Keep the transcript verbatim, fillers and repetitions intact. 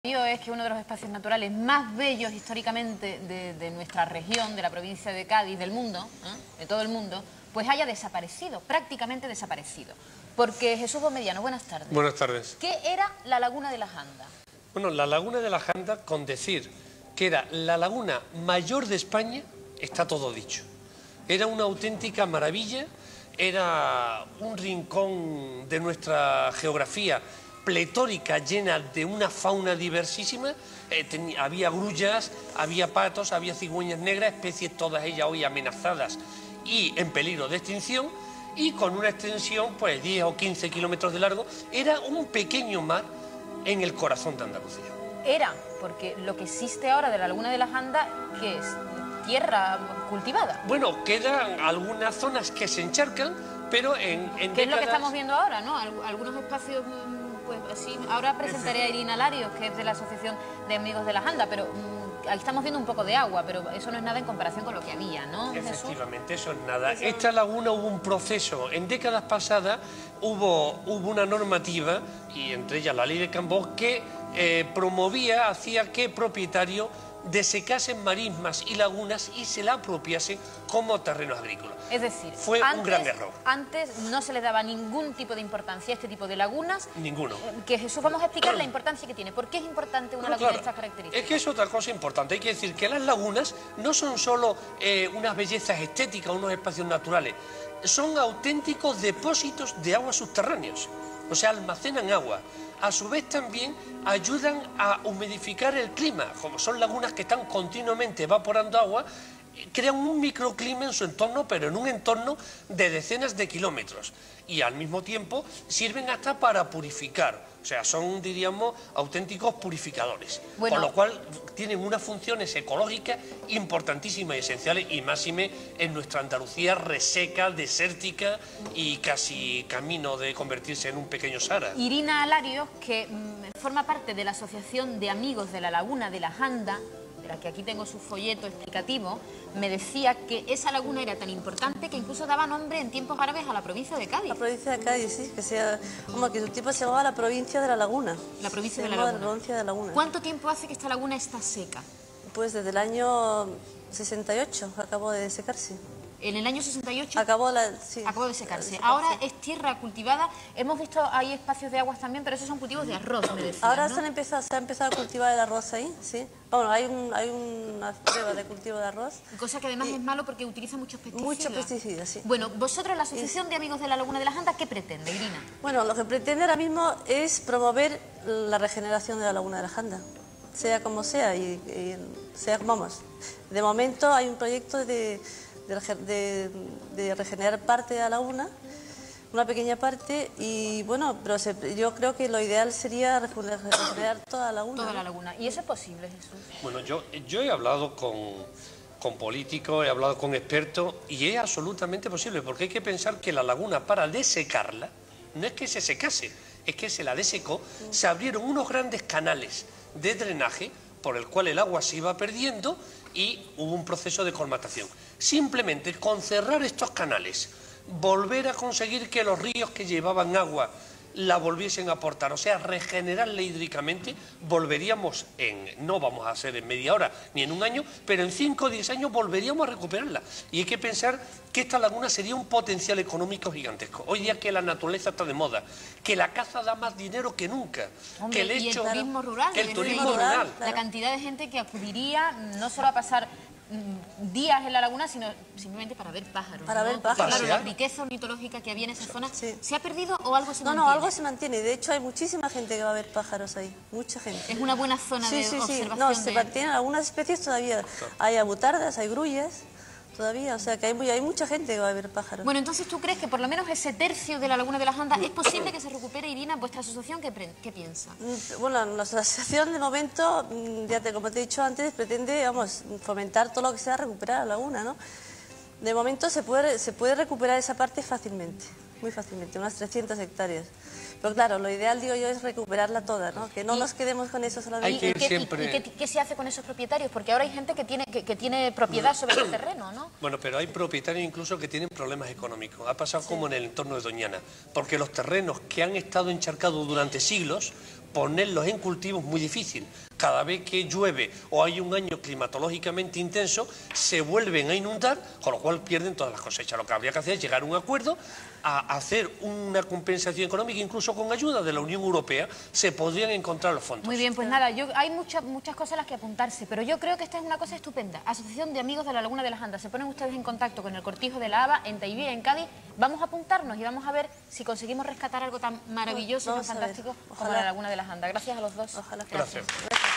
Es que uno de los espacios naturales más bellos históricamente de, de nuestra región, de la provincia de Cádiz, del mundo, ¿eh? de todo el mundo, pues haya desaparecido, prácticamente desaparecido. Porque Jesús Bomediano, buenas tardes. Buenas tardes. ¿Qué era la Laguna de la Janda? Bueno, la Laguna de la Janda, con decir que era la laguna mayor de España, está todo dicho. Era una auténtica maravilla, era un rincón de nuestra geografía pletórica, llena de una fauna diversísima. Eh, tenía, había grullas, había patos, había cigüeñas negras, especies todas ellas hoy amenazadas y en peligro de extinción, y con una extensión pues diez o quince kilómetros de largo. Era un pequeño mar en el corazón de Andalucía. Era, porque lo que existe ahora de la Laguna de la Janda, ¿qué es? ¿Tierra cultivada? Bueno, quedan algunas zonas que se encharcan, pero en, en ¿Qué décadas... es lo que estamos viendo ahora, no? Algunos espacios... Pues así, ahora presentaré a Irina Larios, que es de la Asociación de Amigos de la Janda, pero mmm, aquí estamos viendo un poco de agua, pero eso no es nada en comparación con lo que había, ¿no, Jesús? Efectivamente, eso es nada. Esta laguna hubo un proceso. En décadas pasadas hubo, hubo una normativa, y entre ellas la ley de Cambó, que eh, promovía, hacía que propietario desecasen marismas y lagunas y se la apropiasen como terrenos agrícolas. Es decir, fue antes, un gran error. Antes no se le daba ningún tipo de importancia a este tipo de lagunas. Ninguno. Que Jesús, vamos a explicar la importancia que tiene. ¿Por qué es importante una no, laguna claro, de estas características? Es que es otra cosa importante. Hay que decir que las lagunas no son solo eh, unas bellezas estéticas, unos espacios naturales. Son auténticos depósitos de aguas subterráneos. O sea, almacenan agua. A su vez también ayudan a humidificar el clima. Como son lagunas que están continuamente evaporando agua, crean un microclima en su entorno, pero en un entorno de decenas de kilómetros. Y al mismo tiempo sirven hasta para purificar. O sea, son, diríamos, auténticos purificadores. Bueno, por lo cual tienen unas funciones ecológicas importantísimas y esenciales, y máxime en nuestra Andalucía reseca, desértica y casi camino de convertirse en un pequeño Sahara. Irina Larios, que mmm, forma parte de la Asociación de Amigos de la Laguna de la Janda, de la que aquí tengo su folleto explicativo, me decía que esa laguna era tan importante que incluso daba nombre en tiempos árabes a la provincia de Cádiz. La provincia de Cádiz, sí, que sea, como que su tipo se llamaba la provincia de la Laguna. La provincia se de la Laguna. La provincia de la Laguna. ¿Cuánto tiempo hace que esta laguna está seca? Pues desde el año sesenta y ocho acabó de secarse. En el año sesenta y ocho acabó, la, sí, acabó de secarse. de secarse. Ahora es tierra cultivada. Hemos visto, hay espacios de aguas también, pero esos son cultivos de arroz, me decían, Ahora ¿no? se, han empezado, se ha empezado a cultivar el arroz ahí, sí. Bueno, hay, un, hay una prueba de cultivo de arroz. Cosa que además y es malo porque utiliza muchos pesticidas. Muchos pesticidas, sí. Bueno, vosotros, la Asociación de Amigos de la Laguna de la Janda, ¿qué pretende, Irina? Bueno, lo que pretende ahora mismo es promover la regeneración de la Laguna de la Janda, sea como sea, y, y sea, vamos, de momento hay un proyecto de... De, de, de regenerar parte de la laguna, una pequeña parte, y bueno, pero se, yo creo que lo ideal sería regenerar toda la laguna. Toda la laguna. ¿Y eso es posible, Jesús? Bueno, yo, yo he hablado con, con políticos, he hablado con expertos, y es absolutamente posible, porque hay que pensar que la laguna, para desecarla, no es que se secase, es que se la desecó, se abrieron unos grandes canales de drenaje por el cual el agua se iba perdiendo y hubo un proceso de colmatación. Simplemente con cerrar estos canales, volver a conseguir que los ríos que llevaban agua la volviesen a aportar, o sea, regenerarla hídricamente, volveríamos en, no vamos a hacer en media hora ni en un año, pero en cinco o diez años volveríamos a recuperarla. Y hay que pensar que esta laguna sería un potencial económico gigantesco. Hoy día que la naturaleza está de moda, que la caza da más dinero que nunca, Hombre, que el y hecho, el turismo rural, que el el turismo rural, rural, la cantidad de gente que acudiría no solo a pasar días en la laguna, sino simplemente para ver pájaros. Para ¿no? ver pájaros. Claro, la riqueza ornitológica que había en esa zona, sí. ¿se ha perdido o algo se no, mantiene? No, no, algo se mantiene. De hecho, hay muchísima gente que va a ver pájaros ahí. Mucha gente. Es una buena zona sí, de sí, observación. Sí. No, de... se mantienen algunas especies todavía. Hay abutardas, hay grullas todavía. O sea, que hay, muy, hay mucha gente que va a ver pájaros. Bueno, entonces, ¿tú crees que por lo menos ese tercio de la Laguna de la Janda es posible que se recupere? Irina, ¿vuestra asociación qué, qué piensa? Bueno, nuestra asociación de momento, ya te, como te he dicho antes, pretende, vamos, fomentar todo lo que sea recuperar la laguna, ¿no? De momento se puede, se puede recuperar esa parte fácilmente, muy fácilmente, unas trescientas hectáreas. Pero claro, lo ideal, digo yo, es recuperarla toda, ¿no? Que no y, nos quedemos con eso solamente. Hay que ir ¿Y, qué, siempre... y, y qué, qué se hace con esos propietarios? Porque ahora hay gente que tiene, que, que tiene propiedad sobre el terreno, ¿no? Bueno, pero hay propietarios incluso que tienen problemas económicos. Ha pasado sí. como en el entorno de Doñana, porque los terrenos que han estado encharcados durante siglos, ponerlos en cultivo es muy difícil. Cada vez que llueve o hay un año climatológicamente intenso, se vuelven a inundar, con lo cual pierden todas las cosechas. Lo que habría que hacer es llegar a un acuerdo, a hacer una compensación económica, incluso con ayuda de la Unión Europea, se podrían encontrar los fondos. Muy bien, pues nada, yo, hay muchas muchas cosas a las que apuntarse, pero yo creo que esta es una cosa estupenda. Asociación de Amigos de la Laguna de las Andas. Se ponen ustedes en contacto con el Cortijo de la Haba, en Taibí, en Cádiz. Vamos a apuntarnos y vamos a ver si conseguimos rescatar algo tan maravilloso y tan Vamos a ver. fantástico como Ojalá. la Laguna de las Andas. Gracias a los dos. Ojalá. Gracias. Gracias.